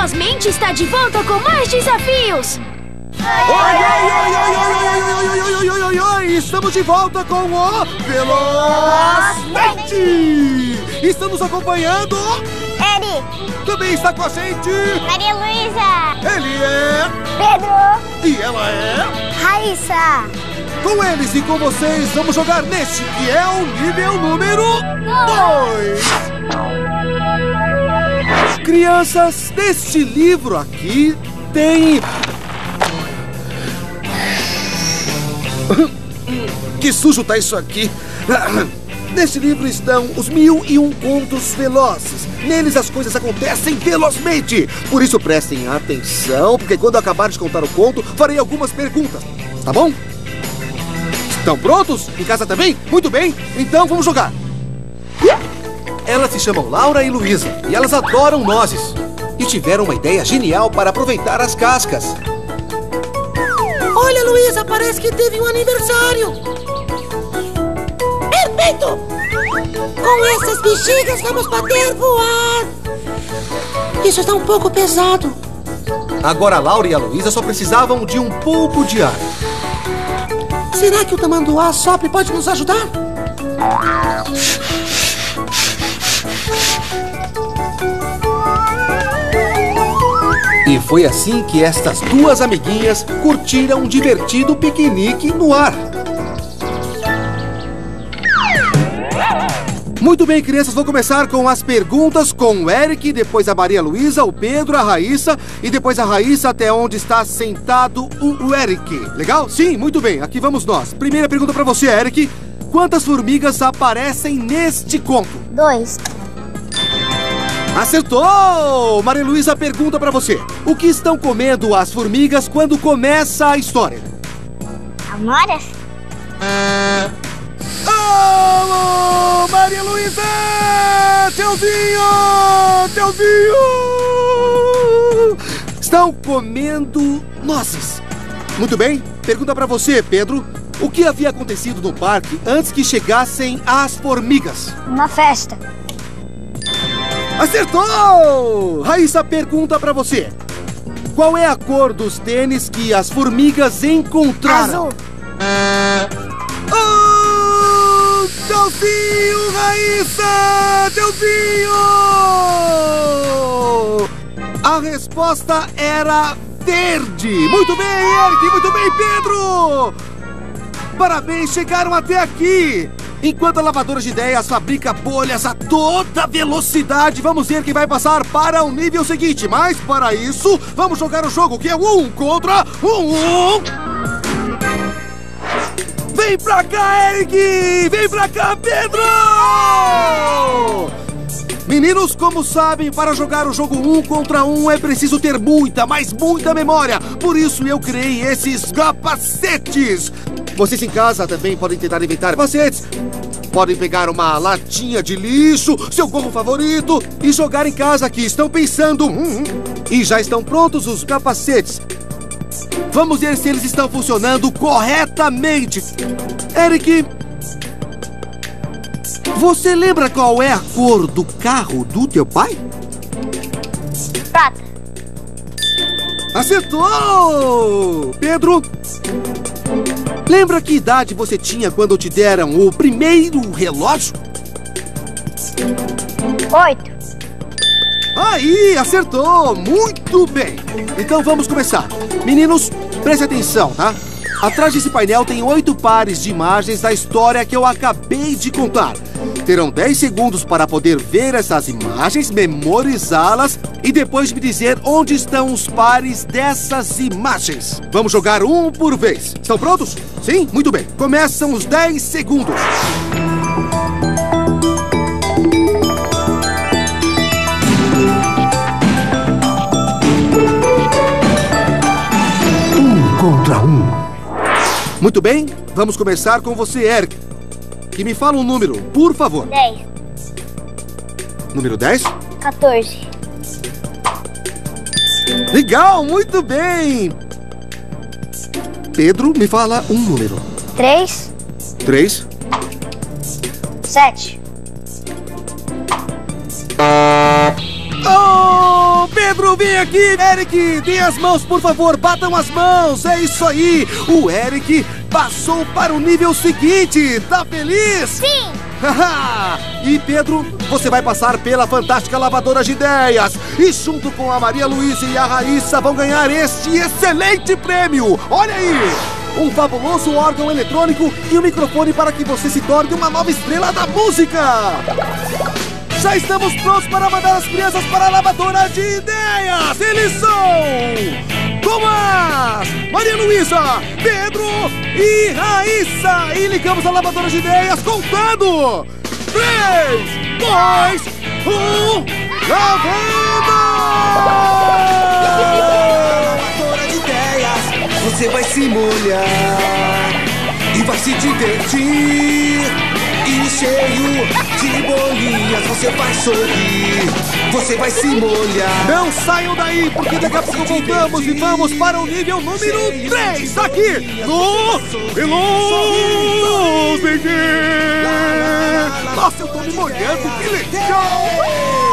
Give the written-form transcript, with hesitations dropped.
Velozmente está de volta com mais desafios! Oi! Estamos de volta com o Velozmente! Estamos acompanhando... Eric! Também está com a gente... Maria Luísa! Ele é... Pedro! E ela é... Raíssa! Com eles e com vocês, vamos jogar neste, que é o nível número 2. Crianças, neste livro aqui tem... Que sujo tá isso aqui! Neste livro estão os 1001 contos velozes. Neles as coisas acontecem velozmente. Por isso prestem atenção, porque quando eu acabar de contar o conto, farei algumas perguntas. Tá bom? Estão prontos? Em casa também? Muito bem, então vamos jogar. Elas se chamam Laura e Luísa e elas adoram nozes. E tiveram uma ideia genial para aproveitar as cascas. Olha, Luísa, parece que teve um aniversário. Perfeito! Com essas bexigas vamos poder voar. Isso está um pouco pesado. Agora a Laura e a Luísa só precisavam de um pouco de ar. Será que o tamanduá sopre pode nos ajudar? E foi assim que estas duas amiguinhas curtiram um divertido piquenique no ar. Muito bem, crianças, vou começar com as perguntas com o Eric, depois a Maria Luísa, o Pedro, a Raíssa e depois a Raíssa até onde está sentado o Eric. Legal? Sim, muito bem, aqui vamos nós. Primeira pergunta para você, Eric. Quantas formigas aparecem neste conto? 2. Acertou! Maria Luísa pergunta para você. O que estão comendo as formigas quando começa a história? Amoras? Alô, Maria Luísa! Teuzinho! Estão comendo nozes. Muito bem. Pergunta pra você, Pedro. O que havia acontecido no parque antes que chegassem as formigas? Uma festa. Acertou! Raíssa pergunta pra você. Qual é a cor dos tênis que as formigas encontraram? Azul. Teuzinho, Raíssa! Teuzinho! A resposta era verde! Muito bem, Eric! Muito bem, Pedro! Parabéns, chegaram até aqui! Enquanto a lavadora de ideias fabrica bolhas a toda velocidade, vamos ver quem vai passar para o nível seguinte. Mas, para isso, vamos jogar o jogo, que é 1 contra 1. Vem pra cá, Eric! Vem pra cá, Pedro! Meninos, como sabem, para jogar o jogo 1 contra 1 é preciso ter muita, mas muita memória. Por isso eu criei esses capacetes. Vocês em casa também podem tentar inventar capacetes. Podem pegar uma latinha de lixo, seu gorro favorito e jogar em casa que estão pensando. E já estão prontos os capacetes. Vamos ver se eles estão funcionando corretamente. Eric, você lembra qual é a cor do carro do teu pai? Prata. Acertou! Pedro, lembra que idade você tinha quando te deram o primeiro relógio? 8. Aí, acertou! Muito bem! Então vamos começar. Meninos, preste atenção, tá? Atrás desse painel tem 8 pares de imagens da história que eu acabei de contar. Terão 10 segundos para poder ver essas imagens, memorizá-las e depois me dizer onde estão os pares dessas imagens. Vamos jogar um por vez. Estão prontos? Sim? Muito bem. Começam os 10 segundos. Contra 1. Muito bem, vamos começar com você, Eric. Que me fala um número, por favor. 10. Número 10? 14. Legal, muito bem. Pedro, me fala um número. 3. 3. 7. Oh, Pedro, vem aqui! Eric, dê as mãos, por favor, batam as mãos! É isso aí! O Eric passou para o nível seguinte! Tá feliz? Sim! E Pedro, você vai passar pela fantástica lavadora de ideias! E junto com a Maria Luísa e a Raíssa vão ganhar este excelente prêmio! Olha aí! Um fabuloso órgão eletrônico e um microfone para que você se torne uma nova estrela da música! Já estamos prontos para mandar as crianças para a lavadora de ideias! Eles são... Tomás, Maria Luísa, Pedro e Raíssa! E ligamos a lavadora de ideias contando! 3, 2, 1... Lavanda! Lavadora de ideias, você vai se molhar e vai se divertir. E cheio de bolinhas, você vai sorrir, você vai se molhar. Não saiam daí, porque daqui a pouco voltamos e vamos para o nível número 3 aqui no Veloz Bebê. Nossa, eu tô me molhando, que legal!